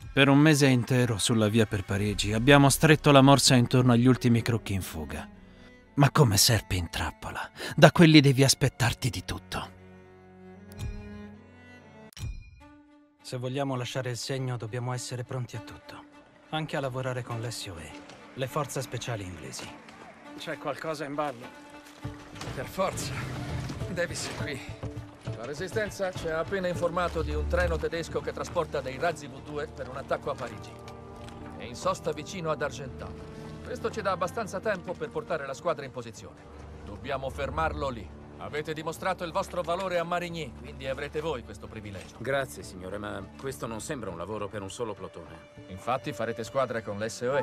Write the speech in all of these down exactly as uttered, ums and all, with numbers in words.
Per un mese intero sulla via per Parigi abbiamo stretto la morsa intorno agli ultimi crocchi in fuga. Ma come serpi in trappola, da quelli devi aspettarti di tutto. Se vogliamo lasciare il segno, dobbiamo essere pronti a tutto. Anche a lavorare con l'S O E, le forze speciali inglesi. C'è qualcosa in ballo? Per forza. Davis è qui. La Resistenza ci ha appena informato di un treno tedesco che trasporta dei razzi V due per un attacco a Parigi. È in sosta vicino ad Argentan. Questo ci dà abbastanza tempo per portare la squadra in posizione. Dobbiamo fermarlo lì. Avete dimostrato il vostro valore a Marigny, quindi avrete voi questo privilegio. Grazie, signore, ma questo non sembra un lavoro per un solo plotone. Infatti farete squadra con l'S O E.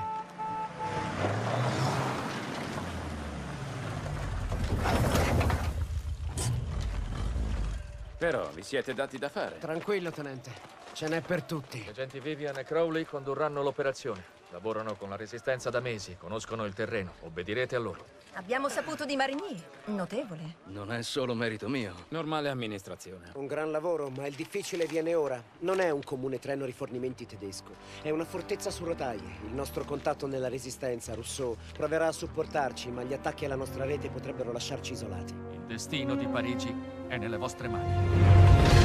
Però vi siete dati da fare. Tranquillo, tenente. Ce n'è per tutti. Gli agenti Vivian e Crowley condurranno l'operazione. Lavorano con la Resistenza da mesi, conoscono il terreno. Obbedirete a loro. Abbiamo saputo di Marigny. Notevole. Non è solo merito mio. Normale amministrazione. Un gran lavoro, ma il difficile viene ora. Non è un comune treno rifornimenti tedesco. È una fortezza su rotaie. Il nostro contatto nella Resistenza, Rousseau, proverà a supportarci, ma gli attacchi alla nostra rete potrebbero lasciarci isolati. Il destino di Parigi è nelle vostre mani.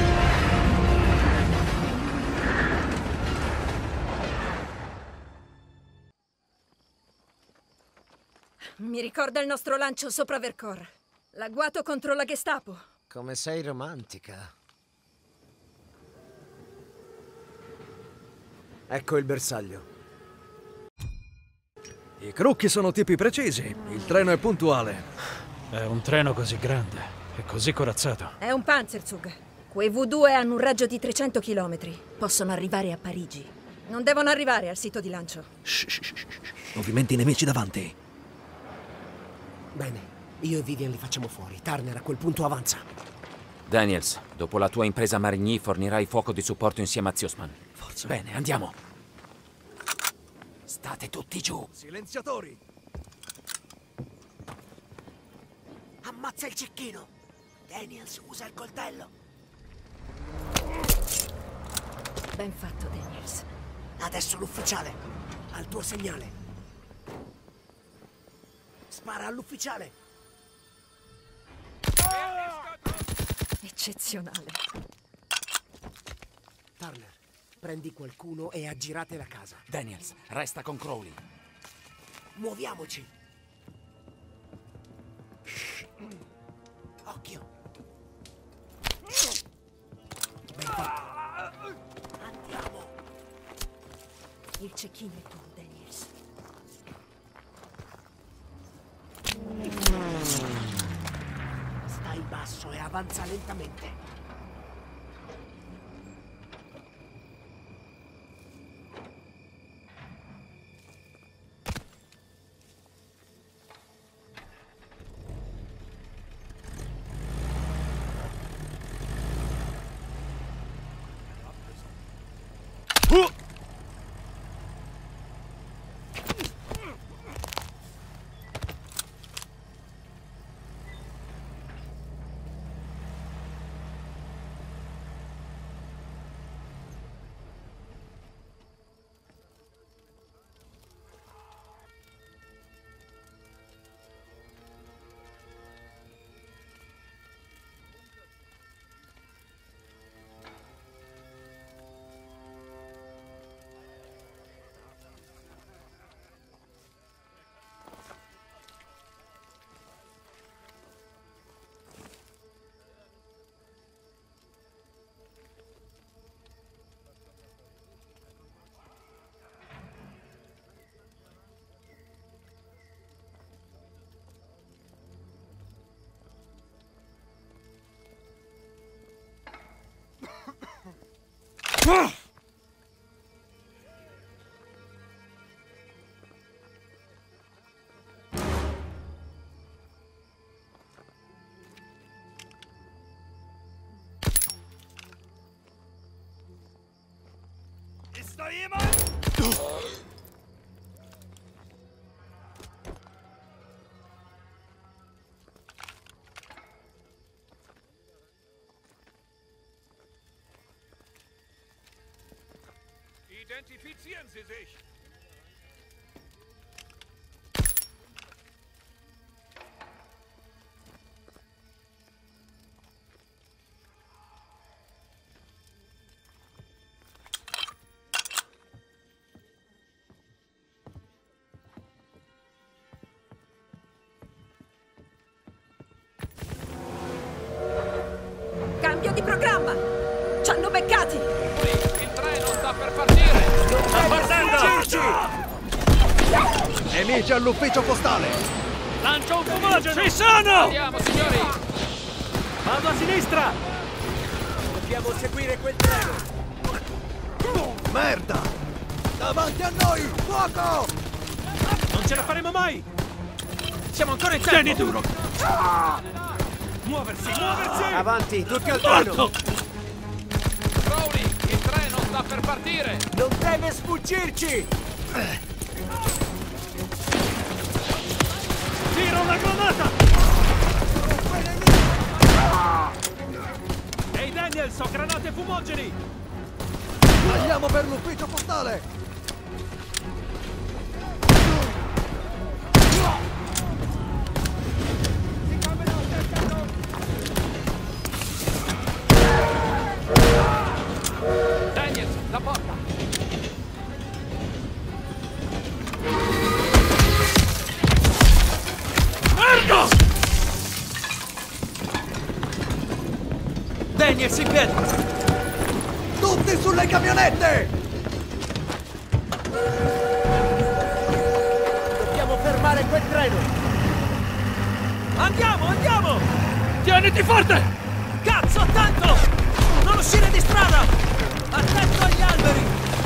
Mi ricorda il nostro lancio sopra Vercors. L'agguato contro la Gestapo. Come sei romantica. Ecco il bersaglio. I crocchi sono tipi precisi. Il treno è puntuale. È un treno così grande e così corazzato. È un Panzerzug. Quei V due hanno un raggio di trecento chilometri. Possono arrivare a Parigi. Non devono arrivare al sito di lancio. Shh, shh, shh, shh. Movimenti nemici davanti. Bene, io e Vivian li facciamo fuori. Turner a quel punto avanza. Daniels, dopo la tua impresa Marigny fornirai fuoco di supporto insieme a Ziosman. Forza. Bene, andiamo. State tutti giù. Silenziatori. Ammazza il cecchino. Daniels, usa il coltello. Ben fatto, Daniels. Adesso l'ufficiale. Al tuo segnale. Spara all'ufficiale. Eccezionale. Turner, prendi qualcuno e aggirate la casa. Daniels, resta con Crowley. Muoviamoci. Occhio. Ben fatto. Andiamo. Il cecchino è tuo, Daniels. Stai basso e avanza lentamente. Identifizieren Sie sich! Cambio di programma! Ci hanno beccati! Il treno sta per partire! Sta partendo! Nemici all'ufficio postale! Lancio un fumogeno! Ci sono! Andiamo, signori! Vado a sinistra! Dobbiamo seguire quel treno! Merda! Davanti a noi! Fuoco! Non ce la faremo mai! Siamo ancora in tempo! Tieni duro! Muoversi, muoversi! Avanti, tutti al treno! Crowley, il treno sta per partire! Non deve sfuggirci! Tira una granata! Ehi Daniels, ho granate fumogeni! Andiamo per l'ufficio postale! Daniels, la porta! Merda! Daniels in piedi! Tutti sulle camionette! Dobbiamo fermare quel treno! Andiamo, andiamo! Tieniti forte! Cazzo, attento! Non uscire di strada! Attento agli alberi!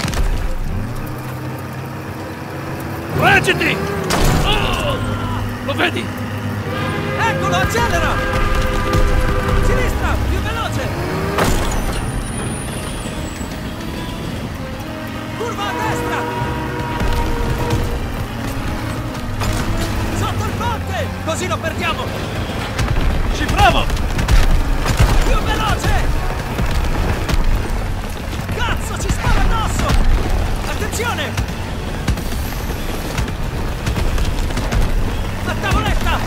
Reggiti! Oh! Lo vedi? Eccolo, accelera! Sinistra, più veloce! Curva a destra! Sotto il ponte! Così lo perdiamo! Ci provo! Più veloce! Cazzo, ci spara addosso! Attenzione! La tavoletta!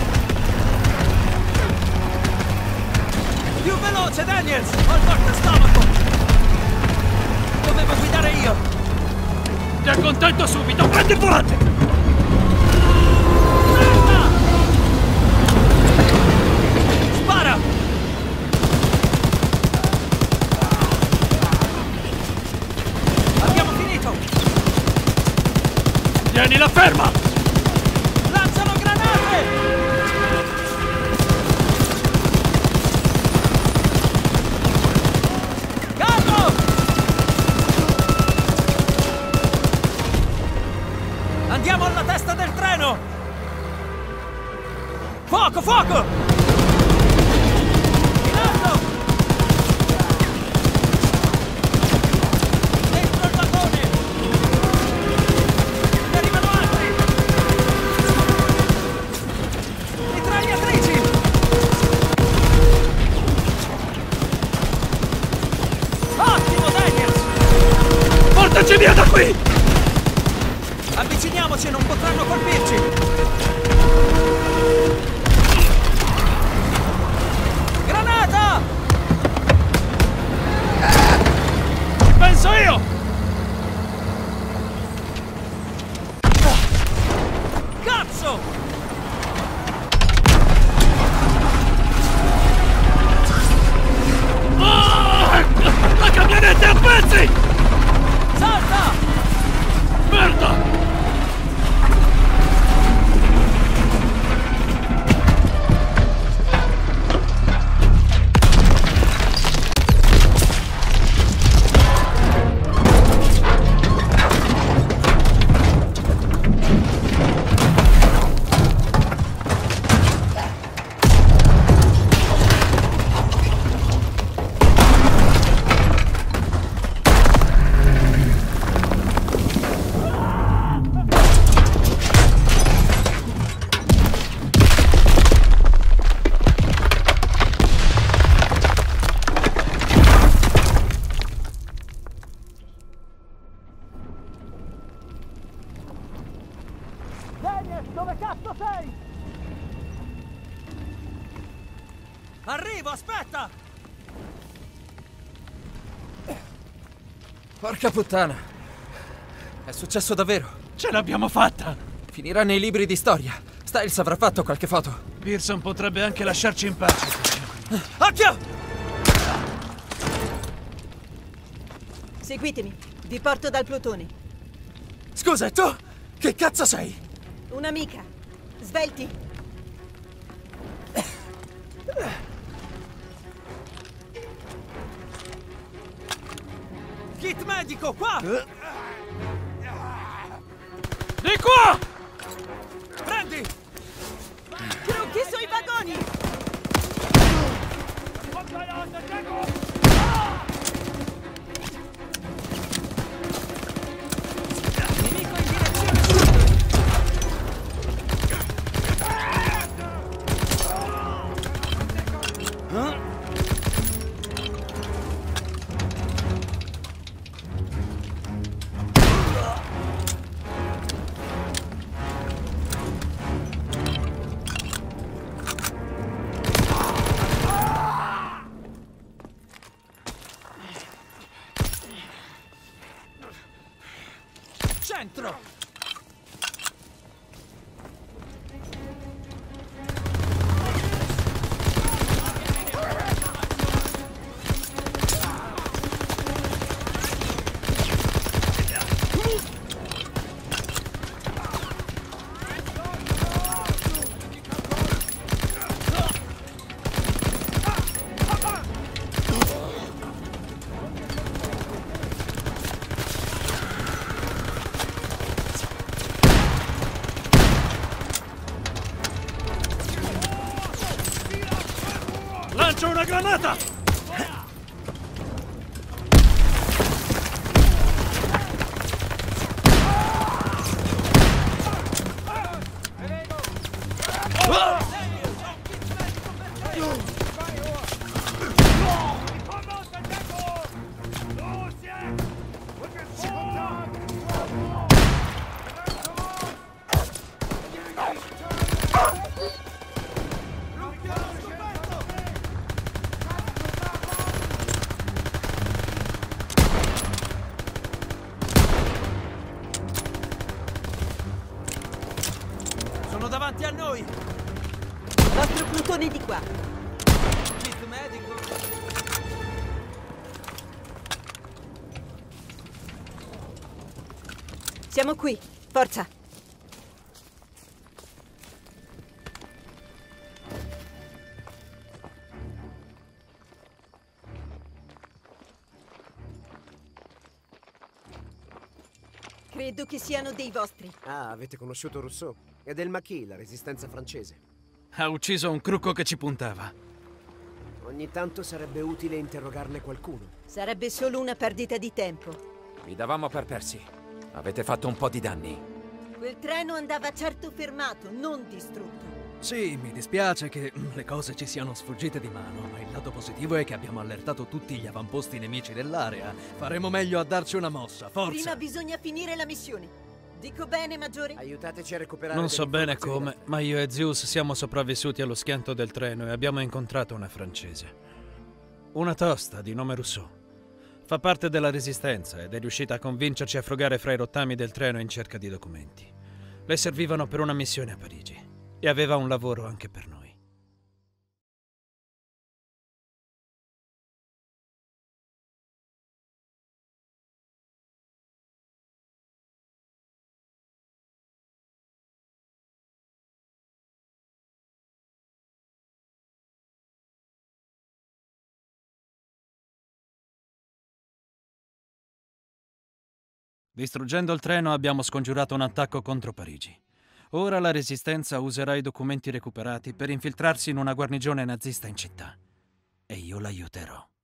Più veloce, Daniels! Ho il forte stomaco! Dovevo guidare io! Ti accontento subito! Prendi il volante! Merda! Spara! Abbiamo finito! Tienila ferma! Lanciano granate! Carlo! Andiamo alla testa del treno! Fuoco, fuoco! In alto! Dentro il vagone! Ne arrivano altri! Mitragliatrici! Ottimo, Daniels! Portaci via da qui! Avviciniamoci, non potranno colpirci! Granata! Ci penso io! Cazzo! Ah! La camionetta è a pezzi! Salta! Merda! arrivo, aspetta! Porca puttana. È successo davvero. Ce l'abbiamo fatta! Finirà nei libri di storia. Styles avrà fatto qualche foto. Pearson potrebbe anche lasciarci in pace. Occhio! Seguitemi, vi porto dal plotone. Scusa, e tu? Che cazzo sei? Un'amica. Svelti. Kit medico, qua! Di qua! Prendi! Trucchi sui vagoni! Nemico in direzione sud! Centro! Lancio una granata! Sono davanti a noi! Vostro plotone di qua. Kit medico! Siamo qui. Forza. Credo che siano dei vostri. Ah, avete conosciuto Rousseau? È del Maquis, la resistenza francese. Ha ucciso un crucco che ci puntava. Ogni tanto sarebbe utile interrogarne qualcuno. Sarebbe solo una perdita di tempo. Vi davamo per persi. Avete fatto un po' di danni. Quel treno andava certo fermato, non distrutto. Sì, mi dispiace che le cose ci siano sfuggite di mano, ma il lato positivo è che abbiamo allertato tutti gli avamposti nemici dell'area. Faremo meglio a darci una mossa, forza! Prima bisogna finire la missione. Dico bene, Maggiore? Aiutateci a recuperare Non delle so bene informazioni come, ma io e Zeus siamo sopravvissuti allo schianto del treno e abbiamo incontrato una francese. Una tosta di nome Rousseau. Fa parte della Resistenza ed è riuscita a convincerci a frugare fra i rottami del treno in cerca di documenti. Le servivano per una missione a Parigi e aveva un lavoro anche per noi. Distruggendo il treno abbiamo scongiurato un attacco contro Parigi. Ora la Resistenza userà i documenti recuperati per infiltrarsi in una guarnigione nazista in città. E io l'aiuterò.